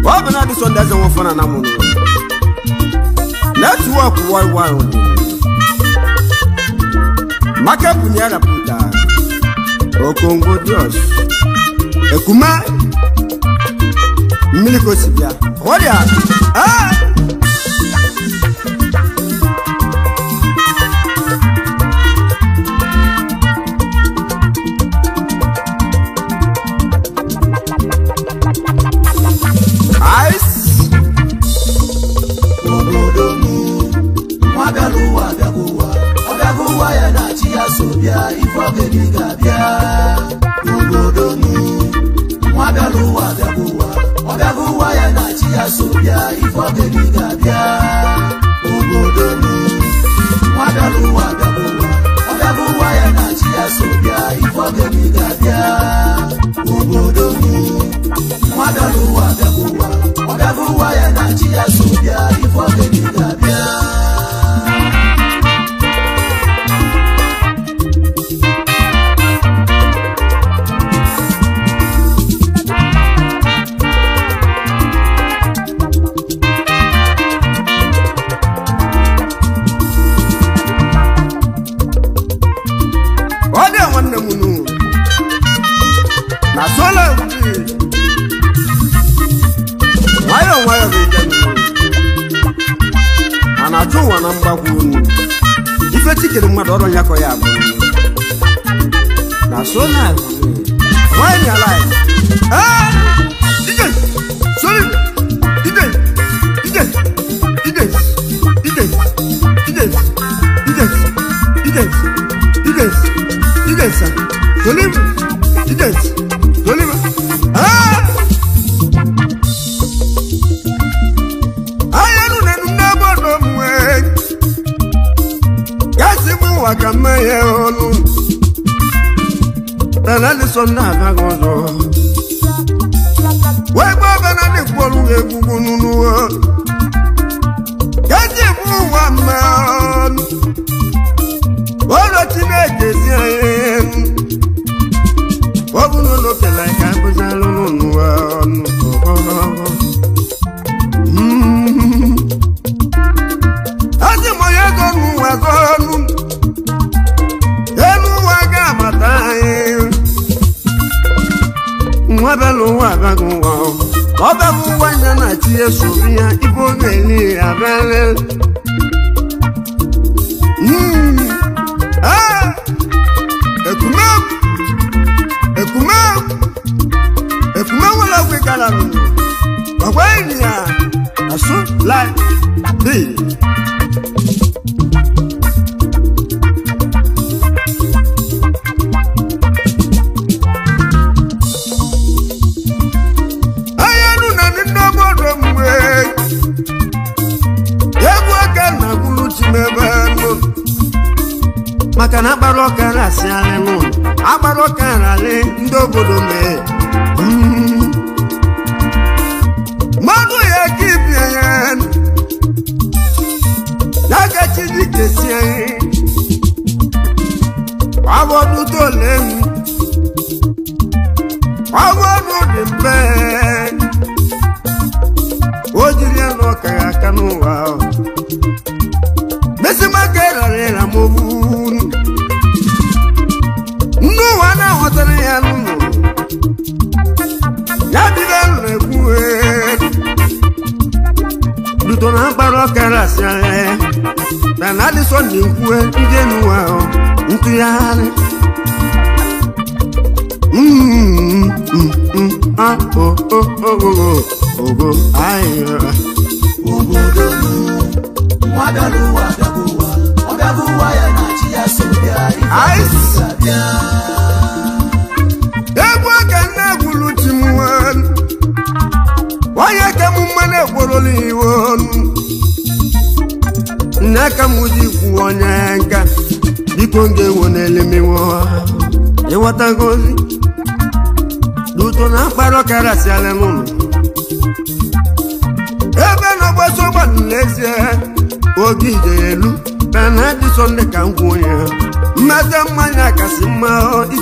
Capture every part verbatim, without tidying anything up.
Wabana this one doesn't want fun and I'm let's walk one one. Maka punyara puta. Okongo Dios. Ekuma. Miliko sibia. Odia. Ah.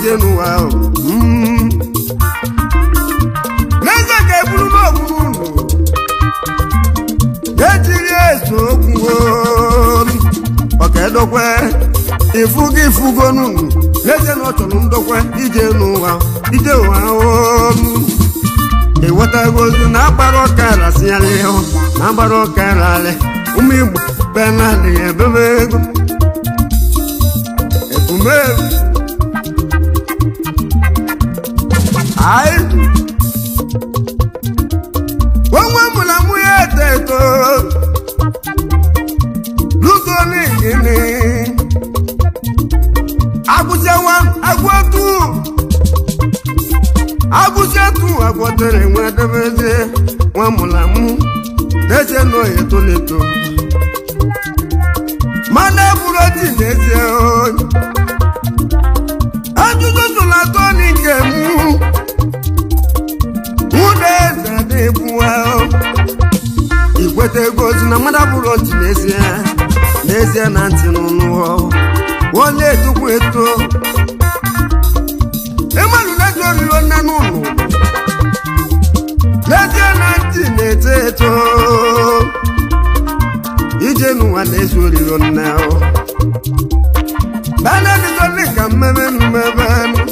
Neza ke bulu no bulu ifugo ifugo nunu n'ezie na ọ chọrọ ndokwa ije n'ụwa ije ụwa ọnụ ewetago ozu na agbara ọka rasịalị na agbara ọka ralị ụmụ Igbo benadị ebebe ego ekwumewu anyị onwe mụla mụ ya eto eto lugo n'igini agụsịawa agwọtu agụsịatụ agwọtere nwa debeze nwa mụla mụ n'ezie na oyi toleto mana eburu oti n'ezie oyi ajụjụ tụla atọ n'ike mụ nwụda eze na-ebuwa ikweta ego ozi na mmadụ abụrụ oti n'ezie n'ezie na ntị n'ụnụ wọle etukwu eto ịmalụ na-eto oriro nne n'ụlọ n'ezie na ntị na-eto eto ije n'ụwa na-ezi oriro nne banadịsọli ka mmebe mmebe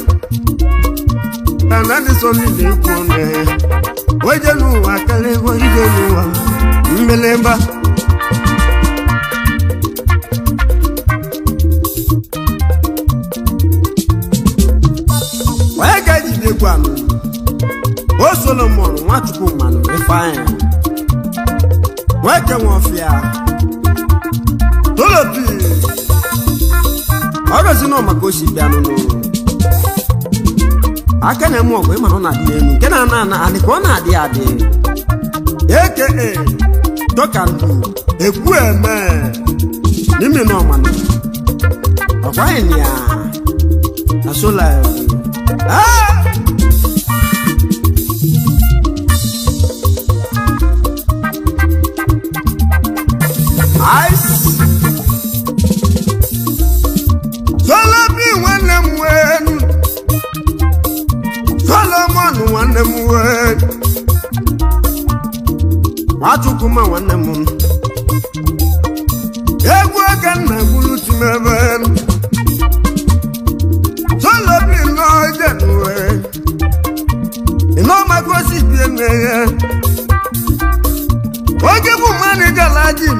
banadịsọli na-ekwu nne oje n'ụwa karịa ego ije n'ụwa mmelemba onye ga-ejidekwu anụ o Solomon Nwachukwu mmanụ Ifeanyị nweke nwofịa tolopi ọrụzi nọ maka osi bịa n'ụlọ aka na-eme ọgụ ịma ọ na-adị elu nke na-ana ana adị ka ọ na-adị adị eke dọkandụ ekwu eme n'ime n'ọmanụ ọgwaghị na ya na sola ice Solopi nwanne m wenu Solomon nwanne m wenu Nwachukwu ma nwanne m egwu aka nna gburu timebe Solopi n'oje n'uwe ịnọ maka osi bie n'eye oge bụ mmanụ gala ji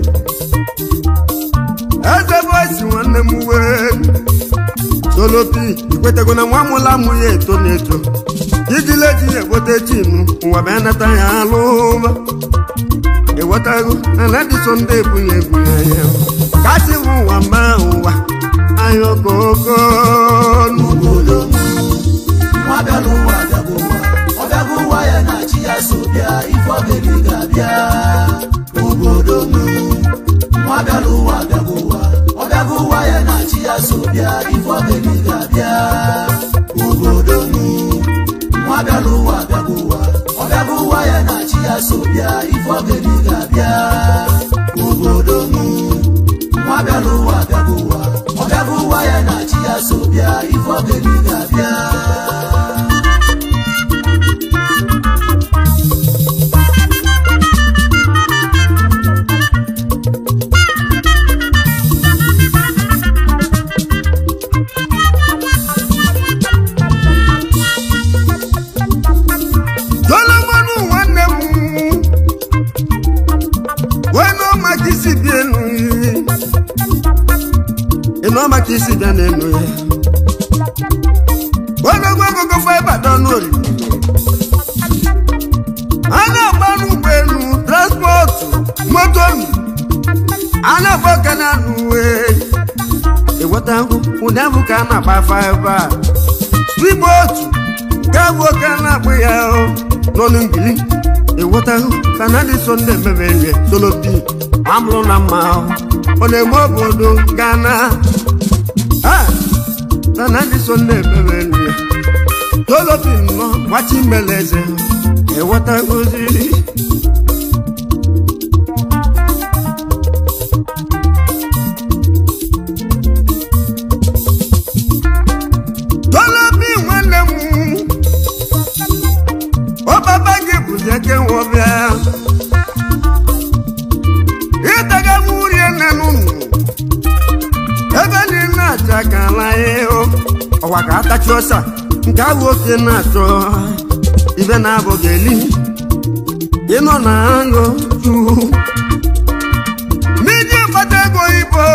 eze voice nwanne m wee Solopi ikwetego na nwa mụla mụ ya eto n'eto ijile ji eweta chinu ụwa bịa nata ya alụma ewetago na na-adịso ndị ebunye ebunye ya kasị bụ ụwa ma ụwa anyị okoko n'obodo nwa bịara ụwa bịago ụwa ọ bịago ụwa ya na chi ya so bịa ife ọgịrị ga-abịa obodo m nwa bịara ụwa bịago ụwa ọ bịago ụwa ya na chi ya so bịa ife ọgịrị ga-abịa obodo m nwa bịara ụwa bịago ụwa ọ bịago ụwa ya na chi ya so bịa ife ọgịrị ga-abịa obodo m nwa bịara ụwa bịago ụwa ọ bịago ụwa ya na chi ya so bịa ife ọgịrị ga-abịa no maki si bịa n'elu ya onogo ogogo fa Ibadan n'ori a na-agba n'ụgbọelu transpọtụ moto a na-agba ọkana n'uwe eweta ụdị abụ ka a na-agba faiva igbo otu nke bụ oke a na-akpụ ya nọ n'ngili eweta ka na dị so ndị emebe nri Solopi amụrụ na mma ọ na-eme obodo Ghana na na ndị so ndị emebe nri Solopi nọ gbachi mbeleze eweta ozi Solopi nwanne m ọ baba gị bụzi eke nwọbịa ịtaga m uri ene n'ụlọ ebe niile nwata ka alaghị ọwa ka atachi ọsa nke ahụ oke na-achọ ibe na-abụghị eli ịnọ na aṅụ ju mmiri gbata ego ibo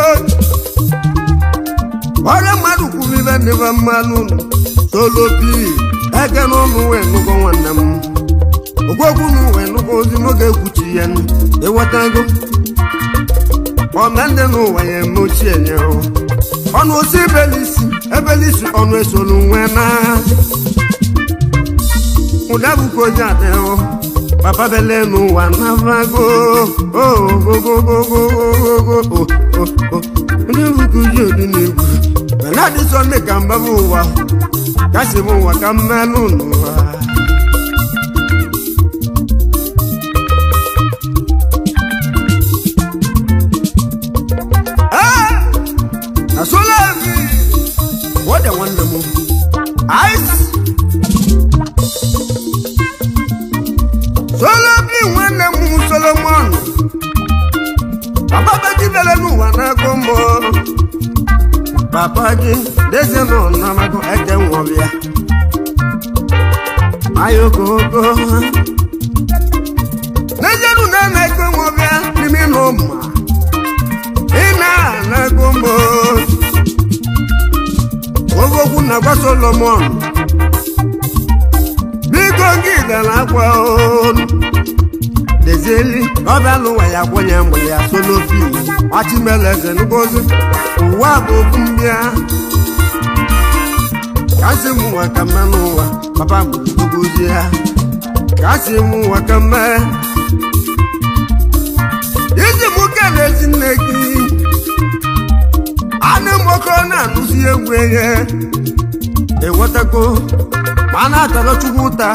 ọrịa mmadụ kwuru ibe ndịba mmanụ solopi eke na ụmụ wee nụgo nwanne m ogwogwu m wee nụgo ozi m ga-ekwuchi ya ịghọtago ọmende n'ụwa ya eme ochie nye ọnụ osi ebelisi ebelisi ọnụ esolu nwe na ụdabụkwa onye adịghị papa bele n'ụwa navago ogogogogogogogo onye bụkwa uji odi n'egwu benadị sọnde ka mbaba ụwa kasị m ụwa ka mmelụ n'ụwa Asolavi, what the one more? Ice. Solavi, one more Solomon. Papa Baji Belenu, one combo. Papa Ji, there's no Namago at the Wavia. Ayoko, Najanu Namako Wavia, Liminoma. Na gombo ogo kuna kwa Solomon bigo ngida na kwa on dezeli obalu wa ya kwanya mbo ya Solofi ati meleze nugozi wa bokumbia kasi mu wakamanu wa papa mugozi ya kasi mu wakama izi mukele zineki Ane moko na nusi egweye ewotako mana atalo chukwuta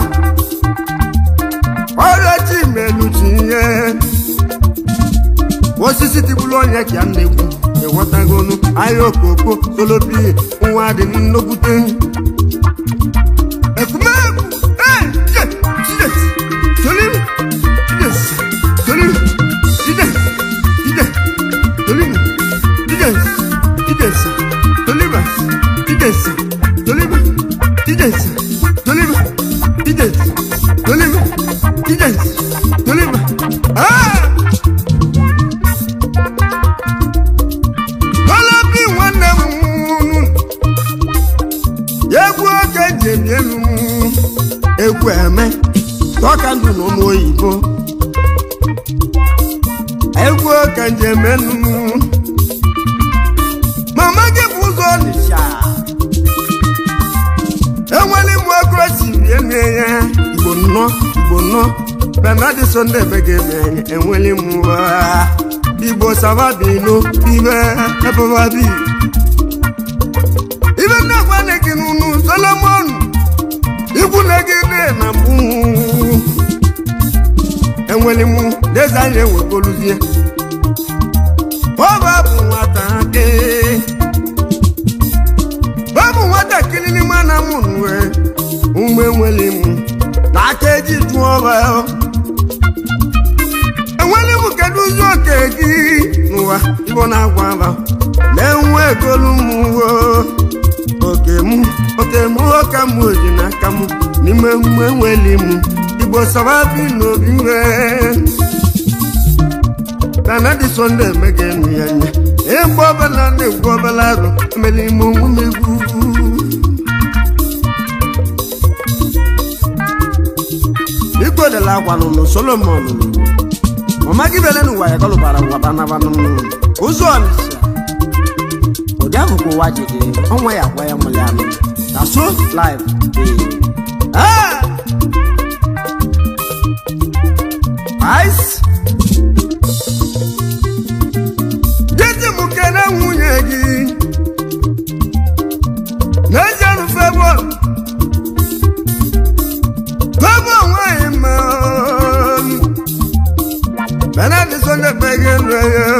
ọrịa melu tinye osisi tibulu onye ka nnegwu ewotagonu ahịa okoko Solopi nwa dị nnokwute ekumegwu Solimi Solimi Solimi Idesa, Toliba, Idesa, Toliba, Idesa, Toliba, Idesa, Toliba, Idesa, Toliba. Ah! Solopi wane munu, egwu oke jemienu, egwu eme, toka ndu n'ọnụ oyibo, egwu oke jemienu. Mama give us all the shot. And when you walk across the way, you will not, you will not. But not the Sunday begin, and when you move, the boss of a bino, even a baby. Even that one again, Solomon, you will not get there, and when you move, there's a year will go lose you. Babu wata kilini mana munwe umwe mwelimu na keji tuoba mwelimu keduzo keji nuwa ibona kwamba menwe kolumu okemu okemu okamu ojina kamu nime mwe mwelimu ibo sababi no biwe Nana di Sunday megeni yanya Embo bala ne go balaro meli mungu megu Iko de la kwa no Solomon Mama gibele nu wa ya kolo bara wa bana bana Uzo amisa Odavu ko waje de onwa ya kwa ya muliano Taso live Ah Ice Mukena munyegi Najanu febo Febo waima Benadi sonde pegene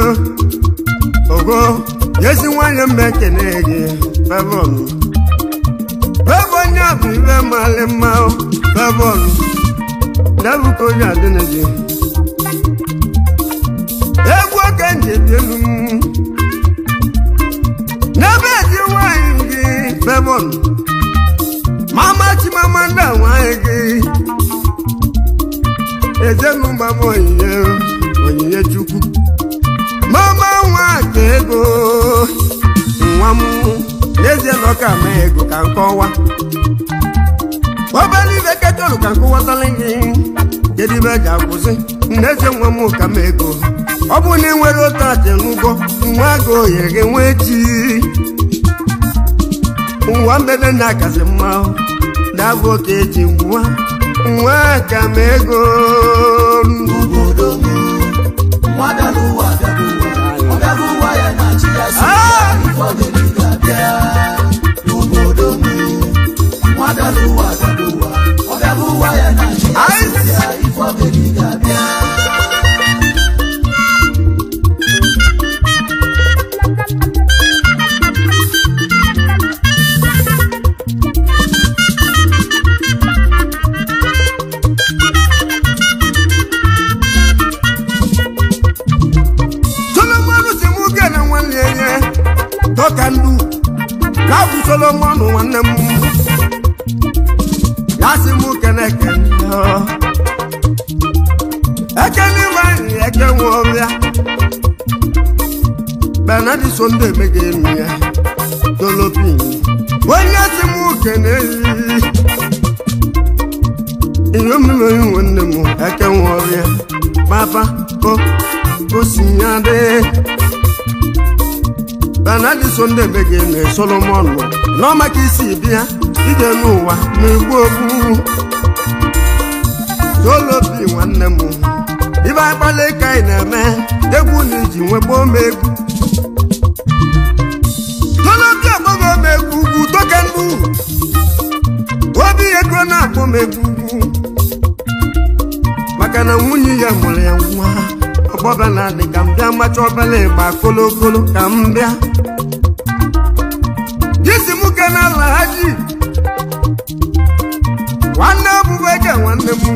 Ogo Yesi wanya mekenegi Febo Febo nyabi ve malema Febo Dabu konya deneji Egwa kanje bienu Nabe diwa Solomon mama Chimamanda Nwangwu ezenu mama onye onye Chukwu mama Nwaka ego nwa m n'ezie na ọka ma ego ka nkọwa ọbali beketọrụ ka nkọwatala gị kedu ibe ji akwụsị n'ezie nwa m ka ma ego ọ bụ na ị nwere otu atị n'ụgwọ nwa gị ohere gị nwee chi nwa mbebe na-akazi mma na-abụ oke eji ngwa nwa ka ma ego obodo m nwa bịara ụwa bịara ụwa ọ bịara ụwa ya na chi ya so ife ogeli ga-abịa obodo m nwa bịara ụwa bịara ụwa ọ bịara ụwa ya na chi ya so ife ogeli ga-abịa Tokandu Kabu Solomon nwanne m Yasi mu keneke Ekeni wani eke nwobia Benadi sonde mege miya Tolopi Wanyasi mu kene Iyo milo yu nwanne mu eke nwobia Papa ko Ko sinyade Benadi sonde mege ne Solomon no maka isi bia ije n'ụwa na-egbu ogbu Tolopi nwanne m ibe akpali ka ị na-eme egwu na iji nwekpo m egwu Tolopi akpọgo m egwu ugwu Tokandu obi ego na-akpọ m egwu ugwu maka na nwunye ya mụrụ ya nwa ọgbọba na adị ka m bịa macha obele ịgba kolokolo ka m bịa jisi m ka na Alhaji nwanne Abubeke nwanne m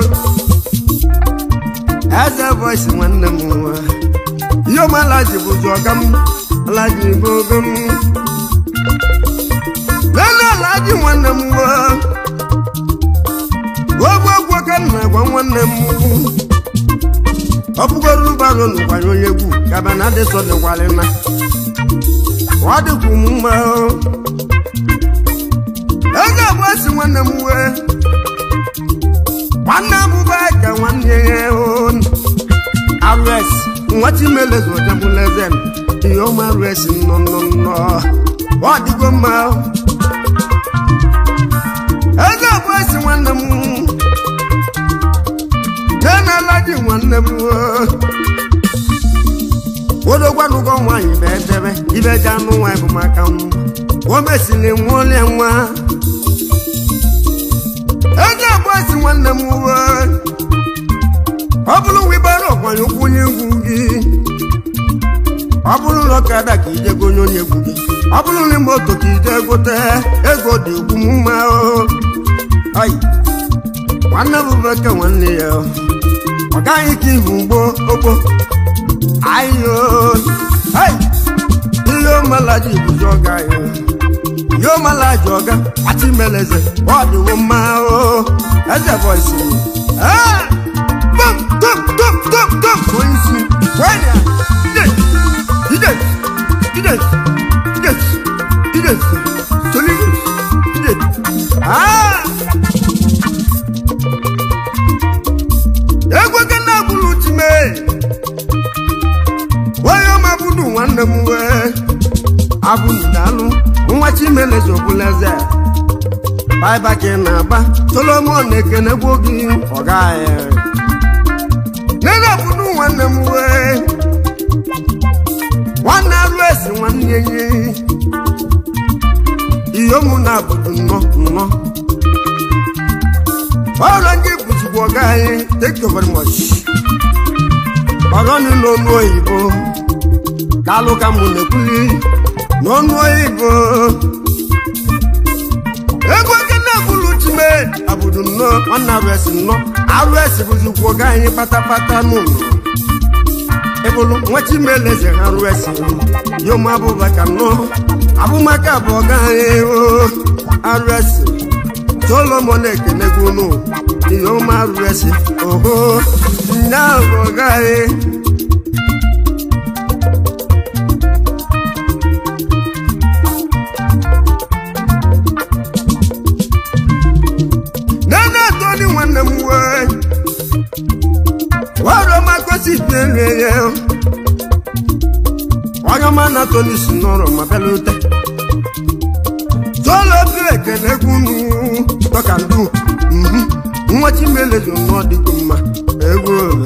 Eze Voice nwanne m iyo m Alhaji bụzi ọga m Alhaji bụ ogo m lele Alhaji nwanne m ogwogwo ka m na-agwa nwanne m ọ bụgoro baro n'ụkwanye onye egwu kaba na adị sọ dịkwalịna ọ dịkwu m mma Eze Voice nwanne m wee nwanne Abubeke nwanne ya Arụesi nwati melezo jabụlezen ihe ọma Arụesi nọ nọ nọ ọ dịgo mma Eze Voice nwanne m na Alhaji nwanne m odogwanụgo nwaanyị bụ edebe ibe ji anụ nwaanyị bụ maka m o mesiri nwụọle nwa Eze Voice nwanne m ọ bụrụ wibara ọkwanye ụkwụ onye egwu gị ọ bụrụ n'ọkada ka ije gonye onye egwu gị ọ bụrụ na moto ka ije gote ego dị ugwu mma ayi nwanne Abubeke nwanne ya ọ gaghị ka ihu ugbo ogbo ayo ayi ihe Alhaji bụzi ọga ya ihe Alhaji ọga ati meleze ọ dịwo mma Eze Voice Tom, tom, tom, tom, tom. Going to where ya? He does, he does, he does, he does, he does. He did. Ah. Ego kana buluti me. Wayo mabudu wanda muwe. Abu ndalu, mwachi melezo buleze. Bye back in Aba. Solomon ekene bogi ogaye. Nena bunu nwanne m wee nwanne Arụesi nwanne nye iyo mụ na-abụdụ nnọ nnọ ọrụ ndị bụzigbo ọga anyị thank you very much ọgọnụ n'ọnụ oyibo kalụ ka mụ na-ekwuli n'ọnụ oyibo ego nke na-ekwulu time abụdụ nnọ nwanne Arụesi nnọ Arụesi bụzikwa ọga anyị patapata n'ụlọ ebulu nwati meleze haru esi yo mabu baka no abu maka boga o aresi Solomon ekenegu no yo maru esi oho na boga e nana toni wana muwe waro makosi penye Oyo mana Tony Sinoro mabelute Solo pleke negunu Tokandu Mhm Mwachi melezo no di kuma Ego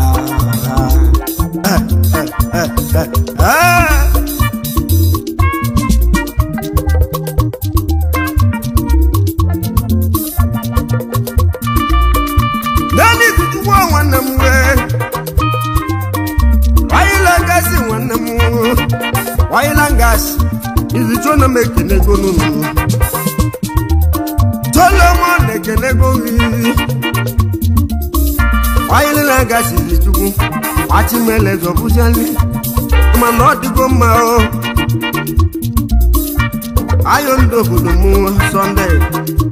Eh eh eh eh Nani kutuwa wana mwe Waila gasi wana mwe Waila gasi Izi chona meke nego nunu Solomon neke nego vi Waila gasi izi chuku Wachi mele zobu jali Uma nodi goma o Ayon do kudumu Sunday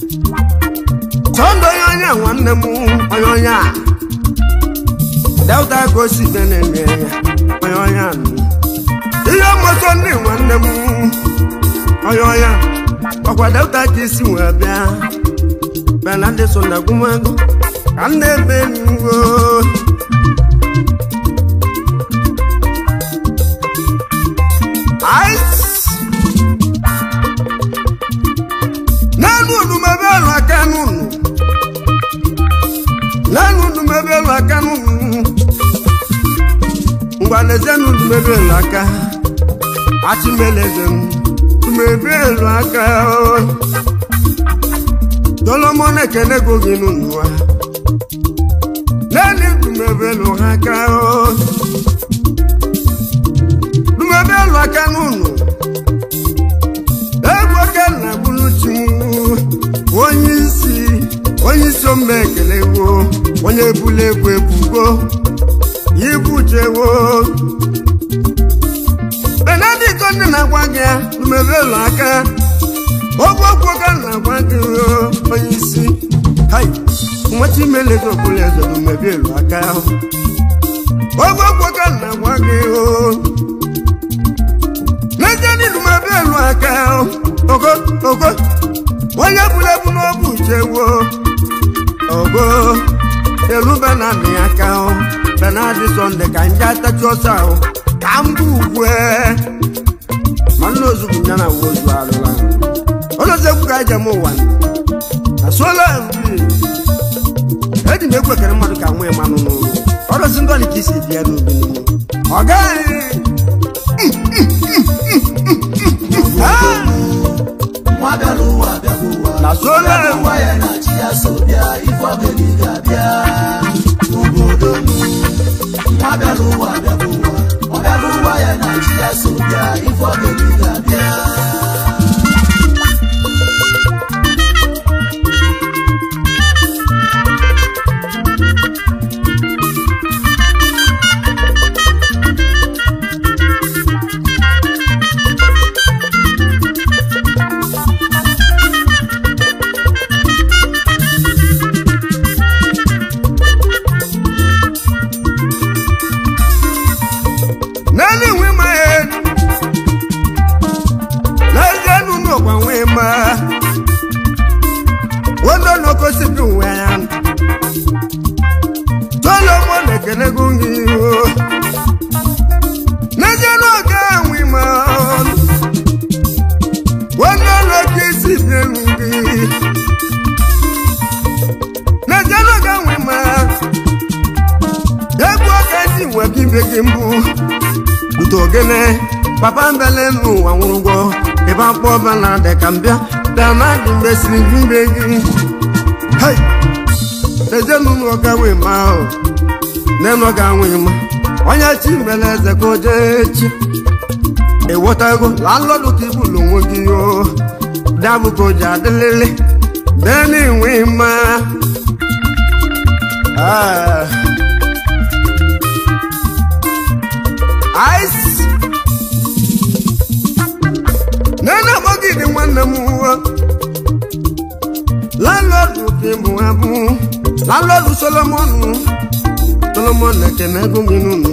Sondo yonya wane mu Oyonya Dauta kosi benenge Oyonya Iyo mosondi wane mu Oyonya Okwa dauta kisi wabia Benande sonda kumango Kande bengo Ice Nanu numebelo akanunu Nanu numebelo akanunu Ngwanezenu numebelo aka Ati melezenu numebelo aka Solomon ekenego ginunua Nani numebelo aka Numebelo akanunu Ego kena buluchi Onyisi Onyisi omekelewo Onye bulewo ebugo Ibujewo Benedict onye na-agwagia Numebelo aka Ogwogwo ka na-agwagia Onyisi Hai Mwachi melezo bulezo numebelo aka Ogwogwo ka na-agwagia Nejeni numebelo aka Ogo, ogo Onye bulebu n'obu chewo Ogo Elu benani aka o Benadi sonde ka njata chosa o Kambu ugwe Manu ozugu nyana wozu alula Ono zeku ka jamu wani Asola mbi Edi mekwe kere madu ka mwe manu nuru Ono zindo ni kisi diya nubi nimu Ogai Mwagalu wagaluwa Na sola Waya na chia sobia Ifogeli gabia Ugodomu Mwagalu wagaluwa Mwagalu waya na chia sobia Ifogeli gabia Papa mbele nu anwurugo Iba po bana de kambia Dana di mesri vibegi Hey Tejenu nu ka we ma o Neno ga we ma Onya chi mbele ze ko jechi E wotago lalo ki bulu nwogi yo Dabu ko jadelele Deni we ma Ah timbu abu landlord Solomon Solomon nekenego minunu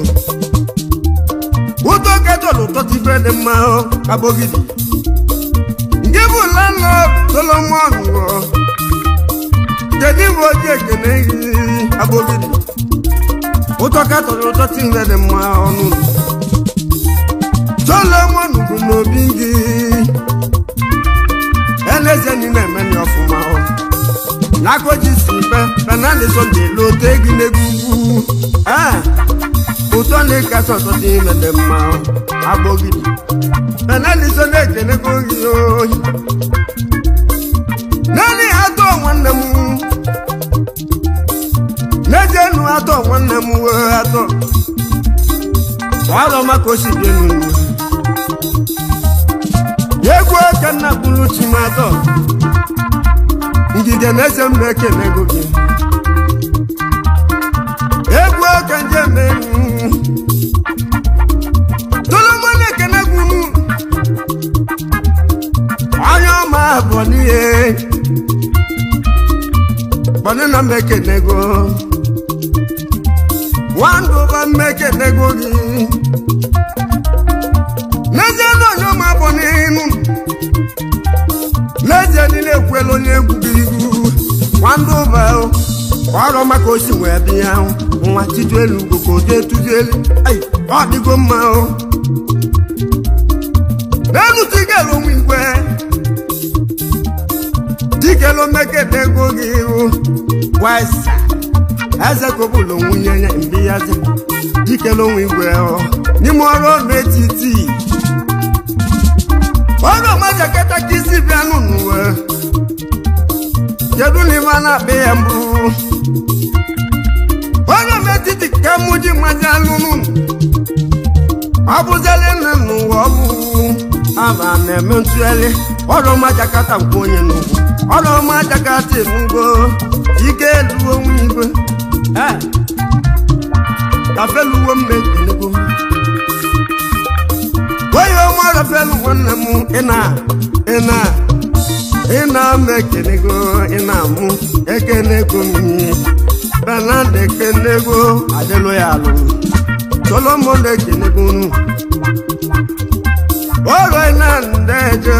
uto ketolo to ti fede ma abogidi ngebu landlord Solomon dedi woje kenegi abogidi uto ketolo to ti fede ma onu Solomon no bingi eleze ni na meni ofuma o nagoji sibe banane so de lo tegi negugu ah uto le kaso to ti mede ma abogidi banane so le kene ko yo nani ato wanna mu neje nu ato wanna mu ato walo makosi benu yego kana bulu chimato ngide nese mbeke negogi yego kanje menu Solomon kana gunu ayo ma boniye bana na mbeke nego wando ba mbeke negogi neze no yo ma boninu neze ni le kwelo ni egubigu wando ba o waro makosi we bia nwa titwelu gogo de tujeli ai odigo ma o nanu tigelo mwigwe tigelo mekete gogi o wasa aza kobulo nwunyanya mbiyaza tigelo mwigwe o ni moro metiti Ogo majaketa kisi bianu nuwe Jedu ni mana bembu Ogo metiti kemuji majalunu Abu zele nenu wabu Aba nementuele Ogo majakata mkonye nubu Ogo majakati nubo Ike luo mwigwe Eh Kafe luo mbeki nubo Oyo mara felu wana mu ina ina ina mekenego ina mu ekenego mi banande kenego adelo yalo Solomon de kenego nu Oro ina ndejo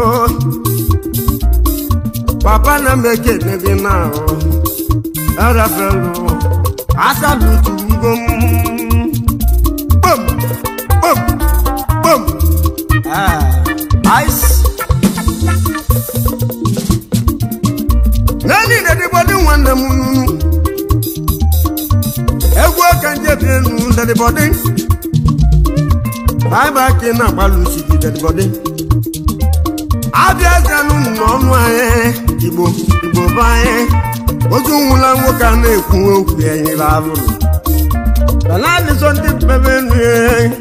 Papa na mekenego na o ara felu asalu tungom Bum bum Boom! Ah, ice. Nani anybody want them? Ego can get in the body. Bye back in a balusi dead body. Abia no way. Ibo, Ibo Bae. Ozumula Wokane Kuo, Yanni Lavu. The land is on the baby.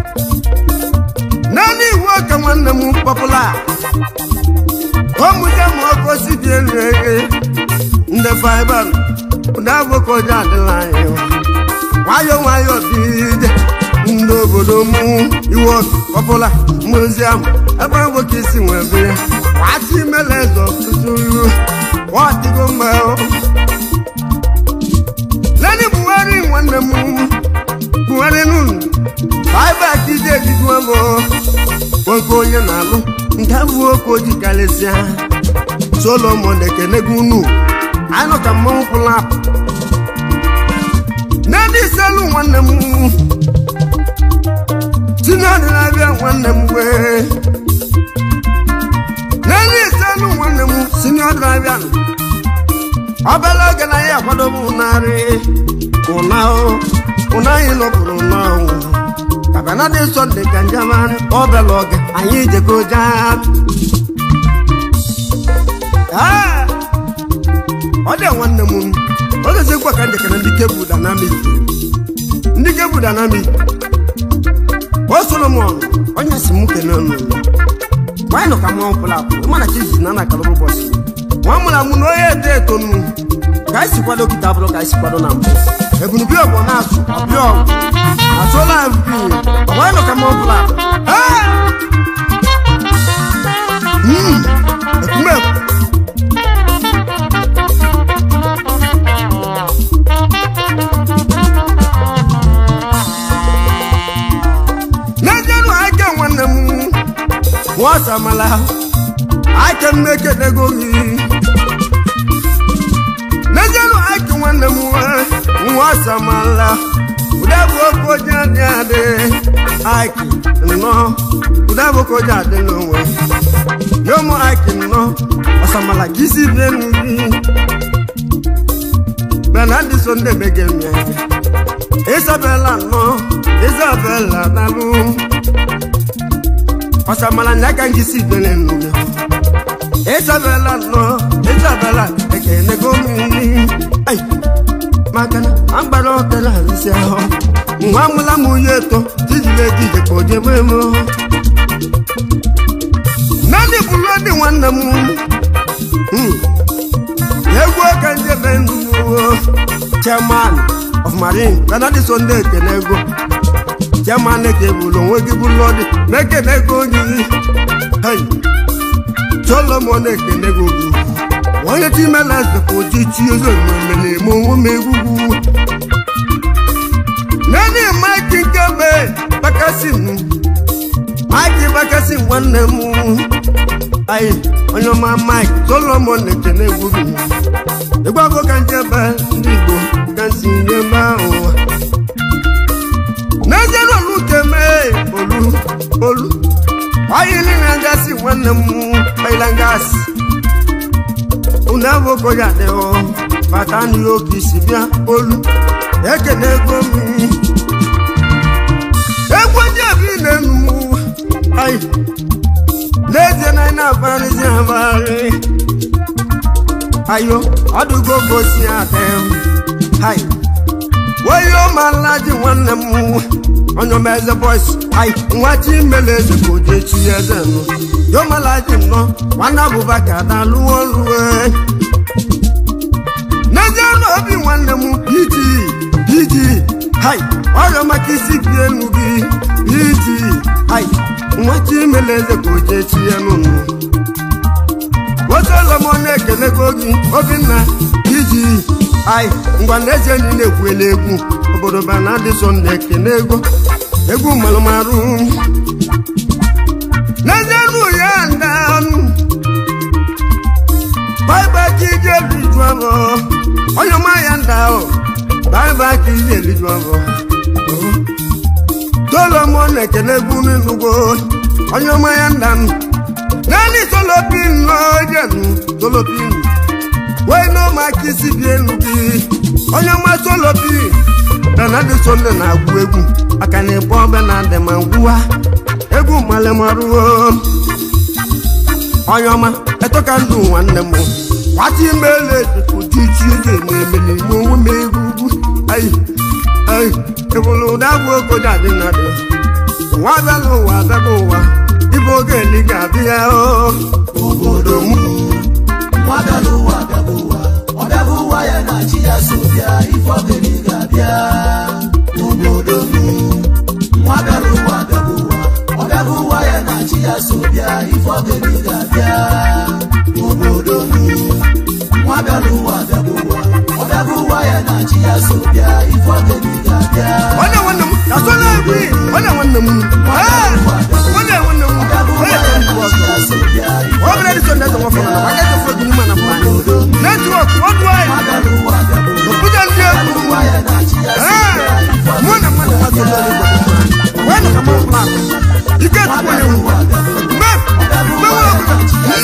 Nani waka wana mu popular Omu jamu wako sidienwe Nde fiber Nda wako jade lanyo Wayo wayo bide Ndo bodo mu Iwo popular Museum Eba wakisi mwebe Wati melezo Kusuru Wati gomeo Nani buwari wana mu Buwari nunu Fiber kije kikuwamo Woko ye nalu Nkavu woko jikalesia Solomon de kenegunu Ano kama pulap Nani salu wanemu Tinani labia wanemwe Nani salu wanemu Senior labia Abela gana ya kwado munari Unao Unayi no purunao Kabana de Sunday kanjaman Obelog ayi je ko jam Ah Ode wanne mun Ode se kwa kanje kana ndike buda nami Ndike buda nami O Solomon Onya simuke nanu Wano kama opula Mana chizi nana kalobo bosi Wamula muno ye de tonu Kaisi kwado kitablo kaisi kwado nambo Ebunu biyo bonasu Biyo Asola mpi Wano kama opula Ah Hmm Ekume Wasamala I can make it a go Najalo I can want them Wasamala Udabo ko jade I can no Udabo ko jade no way Yomo I can no Wasamala kisi benu Benadi sonde begemi Isabella no Isabella nalu Wasamala nyaka ngisi benu Isabella no Isabella ekene gomi ay makana ambalo tela sia ho mwamula muyeto tijile dije koje memo nani bulodi wanna mu hmm yego kanje bendu chairman of marine kanadi sonde kenego chairman ke bulo wegi bulodi meke nego ni hey Solomon kenego Why ti mela se ko ti ti o mele mo megugu Nani Mike Gabe Bakasim Mike Bakasim wanne mu Ai onyo ma Mike Solomon kenego Egba go kanje ba ndigo kansi yema o Najelo lukeme olu olu Ai ni ngasi wanne mu bailangasi Unavo koja deo Patani yo kisibia olu Eke nego mi Ekwa jabi nenu Ay Leze na ina fanizi habari Ayo Adugo gosi atem Ay Wayo malaji wanemu Onyo meze boys Ay Mwati meleze koje chiye zenu Yo malaji no Wana bubaka da luo luwe Najano obi wanemu Iti Iti Hai Oyo makisi pie nubi Iti Hai Mwati meleze koje chiye nunu Wotolo mone kene gogi Obina Iti Hai Ngwaneze nine kwele egu Obodo banadi sonde kene ego Egu malumaru Najanu yandan Bye bye kije bijwavo Oyo mayanda o Bye bye kije bijwavo Tolo mone kene gumi nugo Oyo mayandan Nani solo pin no jenu Solo pin Wey no makisi bienubi Oyo ma solo pin Danadi sonde na agu egu Akane bombe na demangua Egu male maruo Oyoma etoka ndu wanne mo Wati mele kutichi ze mele mo megugu Ai ai ebulu dawo ko jade na de Waza lo waza go wa Ibo geli gabia o Obodo mu Waza lo waza go wa Odabu wa ya na chia sobia Ifo geli gabia Obodo mu Waza lo waza go wa Odabu wa ya na chia sobia Ifo geli gabia Obodo mu Waza lo waza go wa Odabu wa ya na chia sobia Ifo geli gabia Wana wana mu Tasola agri Wana wana mu Wana wana mu Obra di sonda zo fona Waka to fo gini mana pa Network worldwide Kuja ndio Eh Mwana mwana wazo ndio Wana kama plan Ike tuone mu Mep Mewa kuja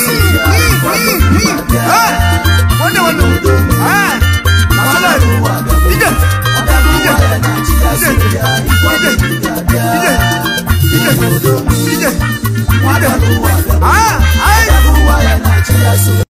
Eh Wana wana mu Eh Tasola Ije Ije Ije Ije Ije Ije Ije Ah, ai